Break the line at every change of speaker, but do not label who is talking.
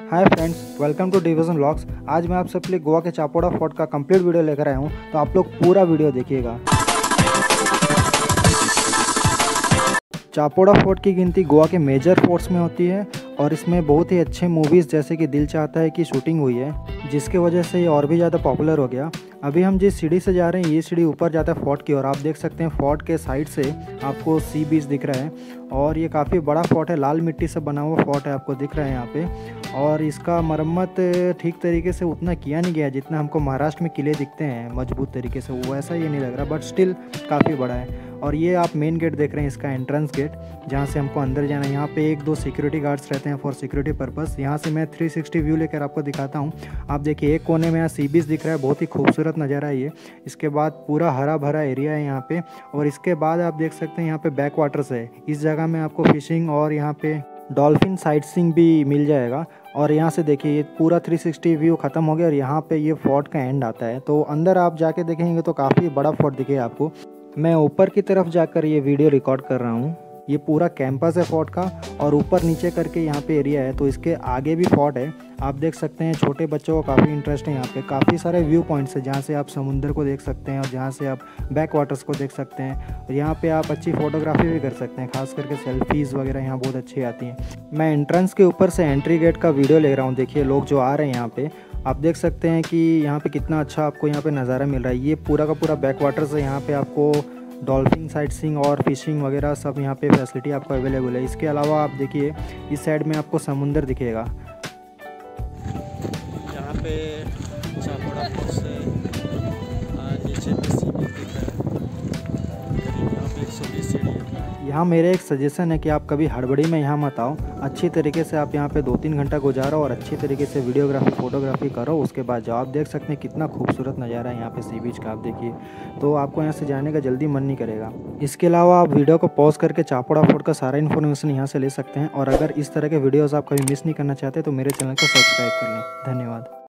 Hi friends, welcome to division vlogs. आज मैं आप सबके लिए गोवा के चापोड़ा फोर्ट का कंप्लीट वीडियो लेकर आया हूँ, तो आप लोग पूरा वीडियो देखिएगा। चापोड़ा फोर्ट की गिनती गोवा के मेजर फोर्ट्स में होती है और इसमें बहुत ही अच्छे मूवीज़ जैसे कि दिल चाहता है की शूटिंग हुई है, जिसकी वजह से ये और भी ज़्यादा पॉपुलर हो गया। अभी हम जिस सीढ़ी से जा रहे हैं, ये सीढ़ी ऊपर जाता है फोर्ट की और आप देख सकते हैं फोर्ट के साइड से आपको सी बीच दिख रहा है और ये काफ़ी बड़ा फोर्ट है, लाल मिट्टी से बना हुआ फोर्ट है, आपको दिख रहा है यहाँ पे। और इसका मरम्मत ठीक तरीके से उतना किया नहीं गया जितना हमको महाराष्ट्र में किले दिखते हैं मजबूत तरीके से, वो ऐसा ये नहीं लग रहा, बट स्टिल काफ़ी बड़ा है। और ये आप मेन गेट देख रहे हैं, इसका एंट्रेंस गेट, जहाँ से हमको अंदर जाना है। यहाँ पे 1-2 सिक्योरिटी गार्ड्स रहते हैं फॉर सिक्योरिटी पर्पस। यहाँ से मैं 360 व्यू लेकर आपको दिखाता हूँ। आप देखिए एक कोने में यहाँ सी बीच दिख रहा है, बहुत ही खूबसूरत नज़ारा है ये। इसके बाद पूरा हरा भरा एरिया है यहाँ पे, और इसके बाद आप देख सकते हैं यहाँ पे बैक वाटर्स है। इस जगह में आपको फिशिंग और यहाँ पे डॉल्फिन साइट सीइंग भी मिल जाएगा। और यहाँ से देखिए ये पूरा 360 व्यू ख़त्म हो गया और यहाँ पे ये फोर्ट का एंड आता है। तो अंदर आप जाके देखेंगे तो काफ़ी बड़ा फोर्ट दिखेगा आपको। मैं ऊपर की तरफ जाकर ये वीडियो रिकॉर्ड कर रहा हूँ। ये पूरा कैंपस है फोर्ट का और ऊपर नीचे करके यहाँ पे एरिया है, तो इसके आगे भी फोर्ट है। आप देख सकते हैं छोटे बच्चों को काफ़ी इंटरेस्ट है यहाँ पे। काफ़ी सारे व्यू पॉइंट्स हैं जहाँ से आप समुंदर को देख सकते हैं और जहाँ से आप बैक वाटर्स को देख सकते हैं। और यहाँ पे आप अच्छी फ़ोटोग्राफी भी कर सकते हैं, खास करके सेल्फीज़ वगैरह यहाँ बहुत अच्छी आती हैं। मैं एंट्रेंस के ऊपर से एंट्री गेट का वीडियो ले रहा हूँ। देखिए लोग जो आ रहे हैं यहाँ पे, आप देख सकते हैं कि यहाँ पे कितना अच्छा आपको यहाँ पे नज़ारा मिल रहा है। ये पूरा का पूरा बैक वाटर्स है, यहाँ पे आपको डॉल्फिन साइट सीइंग और फिशिंग वगैरह सब यहाँ पे फैसिलिटी आपको अवेलेबल है। इसके अलावा आप देखिए इस साइड में आपको समुंदर दिखेगा।
यहाँ पे चापोड़ा फोर्ट से नीचे पे सी बीच दिख रहा है, करीब यहाँ पे 120 सीढ़ी है।
यहाँ मेरा एक सजेशन है कि आप कभी हड़बड़ी में यहाँ मत आओ। अच्छी तरीके से आप यहाँ पे 2-3 घंटा गुजारो और अच्छी तरीके से वीडियोग्राफी फोटोग्राफी करो, उसके बाद जाओ। आप देख सकते हैं कितना खूबसूरत नज़ारा है यहाँ पे सी बीच का, आप देखिए, तो आपको यहाँ से जाने का जल्दी मन नहीं करेगा। इसके अलावा आप वीडियो को पॉज करके चापोड़ा फोर्ट का सारा इन्फॉर्मेशन यहाँ से ले सकते हैं। और अगर इस तरह के वीडियोज़ आप कभी मिस नहीं करना चाहते तो मेरे चैनल को सब्सक्राइब कर लें। धन्यवाद।